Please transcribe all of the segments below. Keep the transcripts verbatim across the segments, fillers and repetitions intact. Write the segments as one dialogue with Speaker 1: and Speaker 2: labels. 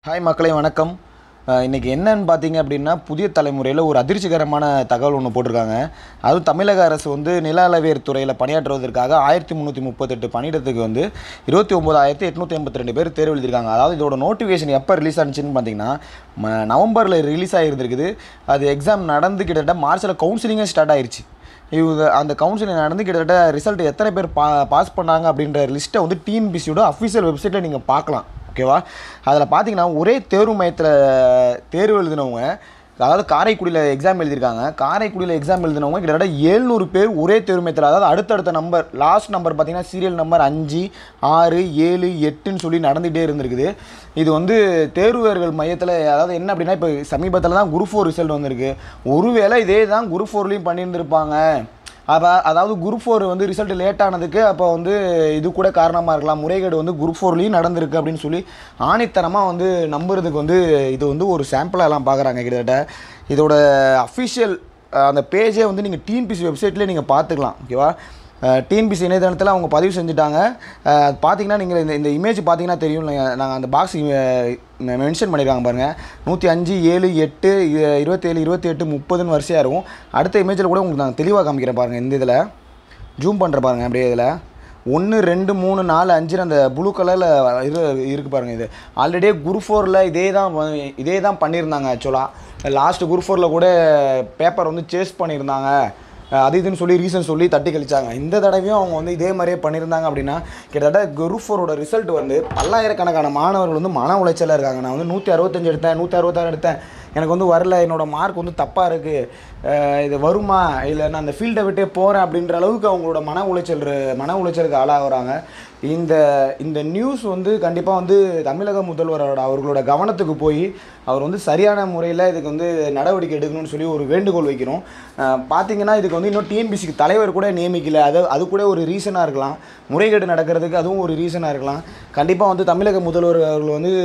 Speaker 1: Hi மக்களே வணக்கம். இன்றைக்கி என்னன்னு பார்த்தீங்க அப்படின்னா, புதிய தலைமுறையில் ஒரு அதிர்ச்சிகரமான தகவல் ஒன்று போட்டிருக்காங்க. அதுவும் தமிழக அரசு வந்து நில அளவியல் துறையில் பணியாற்றுவதற்காக ஆயிரத்தி முந்நூற்றி முப்பத்தெட்டு பணியிடத்துக்கு வந்து இருபத்தி ஒம்பதாயிரத்தி எட்நூற்றி எண்பத்தி ரெண்டு பேர் தேர்வு எழுதியிருக்காங்க. அதாவது இதோட நோட்டிஃபிகேஷன் எப்போ ரிலீஸ் ஆனிச்சுன்னு பார்த்தீங்கன்னா, நவம்பரில் ரிலீஸ் ஆகியிருந்திருக்குது. அது எக்ஸாம் நடந்து கிட்டத்தட்ட மார்ச்சில் கவுன்சிலிங்கே ஸ்டார்ட் ஆயிடுச்சு. இவங்க அந்த கவுன்சிலிங் நடந்து கிட்டத்தட்ட ரிசல்ட் எத்தனை பேர் பா பாஸ் பண்ணாங்க அப்படின்ற லிஸ்ட்டை வந்து டிஎன்பிசியோட அஃபிஷியல் வெப்சைட்டில் நீங்கள் பார்க்கலாம். ஓகேவா? அதில் பார்த்தீங்கன்னா ஒரே தேர்வு மையத்தில் தேர்வு எழுதினவங்க, அதாவது காரைக்குடியில் எக்ஸாம் எழுதியிருக்காங்க. காரைக்குடியில் எக்ஸாம் எழுதினவங்க கிட்டத்தட்ட எழுநூறு பேர் ஒரே தேர்வு மையத்தில், அதாவது அடுத்தடுத்த நம்பர் லாஸ்ட் நம்பர் பார்த்தீங்கன்னா சீரியல் நம்பர் அஞ்சு ஆறு ஏழு எட்டுன்னு சொல்லி நடந்துகிட்டே இருந்திருக்குது. இது வந்து தேர்வர்கள் மையத்தில், அதாவது என்ன அப்படின்னா, இப்போ சமீபத்தில் தான் குரூப் ஃபோர் ரிசல்ட் வந்திருக்கு. ஒருவேளை இதே தான் குரூப் ஃபோர்லேயும் பண்ணியிருந்திருப்பாங்க. அப்போ அதாவது குரூப் ஃபோர் வந்து ரிசல்ட் லேட் ஆனதுக்கு அப்போ வந்து இது கூட காரணமாக இருக்கலாம். முறைகேடு வந்து குரூப் ஃபோர்லேயும் நடந்திருக்கு அப்படின்னு சொல்லி ஆணித்தரமாக வந்து நம்புறதுக்கு வந்து இது வந்து ஒரு சாம்பிளாக எல்லாம் பார்க்குறாங்க. கிட்டத்தட்ட இதோட அஃபிஷியல் அந்த பேஜே வந்து நீங்கள் டிஎன்பிசி வெப்சைட்லேயே நீங்கள் பார்த்துக்கலாம். ஓகேவா? டிஎன்பிசி இணையதளத்தில் அவங்க பதிவு செஞ்சுட்டாங்க. அது பார்த்தீங்கன்னா நீங்கள் இந்த இந்த இமேஜ் பார்த்தீங்கன்னா தெரியும். நாங்கள் அந்த பாக்ஸ் மென்ஷன் பண்ணியிருக்காங்க பாருங்கள். நூற்றி அஞ்சு ஏழு எட்டு இருபத்தேழு இருபத்தி எட்டு முப்பதுன்னு வரிசையாக இருக்கும். அடுத்த இமேஜில் கூட உங்களுக்கு நான் தெளிவாக காமிக்கிறேன் பாருங்கள். இந்த இதில் ஜூம் பண்ணுற பாருங்கள். அப்படியே இதில் ஒன்று ரெண்டு மூணு நாலு அஞ்சு அந்த ப்ளூ கலரில் இது இருக்குது பாருங்கள். இது ஆல்ரெடியே குரூப் ஃபோரில் இதே தான் இதே தான் பண்ணியிருந்தாங்க. ஆக்சுவலாக லாஸ்ட்டு குரூப் ஃபோரில் கூட பேப்பர் வந்து சேஸ் பண்ணியிருந்தாங்க. அது இதுன்னு சொல்லி ரீசன் சொல்லி தட்டி கழிச்சாங்க. இந்த தடவையும் அவங்க வந்து இதே மாதிரியே பண்ணியிருந்தாங்க. அப்படின்னா கிட்டத்தட்ட குரூப் ஃபோரோட ரிசல்ட் வந்து பல்லாயிரக்கணக்கான மாணவர்கள் வந்து மன உளைச்சலாக இருக்காங்க. நான் வந்து நூற்றி அறுபத்தஞ்சு எடுத்தேன், நூற்றி அறுபத்தாறு எடுத்தேன், எனக்கு வந்து வரல, என்னோடய மார்க் வந்து தப்பாக இருக்குது, இது வருமா இல்லை நான் அந்த ஃபீல்டை விட்டே போகிறேன் அப்படின்ற அளவுக்கு அவங்களோட மன உளைச்சல் மன உளைச்சலுக்கு ஆளாகிறாங்க. இந்த இந்த நியூஸ் வந்து கண்டிப்பாக வந்து தமிழக முதல்வரோட அவர்களோட கவனத்துக்கு போய் அவர் வந்து சரியான முறையில் இதுக்கு வந்து நடவடிக்கை எடுக்கணும்னு சொல்லி ஒரு வேண்டுகோள் வைக்கிறோம். பார்த்திங்கன்னா இதுக்கு வந்து இன்னும் டிஎன்பிசிக்கு தலைவர் கூட நியமிக்கலை. அது அது கூட ஒரு ரீசனாக இருக்கலாம். முறைகேடு நடக்கிறதுக்கு அதுவும் ஒரு ரீசனாக இருக்கலாம். கண்டிப்பாக வந்து தமிழக முதல்வர் அவர்கள் வந்து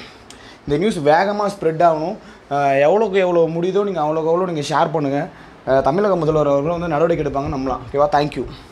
Speaker 1: இந்த நியூஸ் வேகமாக ஸ்ப்ரெட் ஆகணும். எவ்வளோக்கு எவ்வளோ முடியுதோ நீங்கள் அவ்வளோக்கு எவ்வளோ நீங்கள் ஷேர் பண்ணுங்கள். தமிழக முதல்வர் அவர்களும் வந்து நடவடிக்கை எடுப்பாங்க நம்பலாம். ஓகேவா? தேங்க்யூ.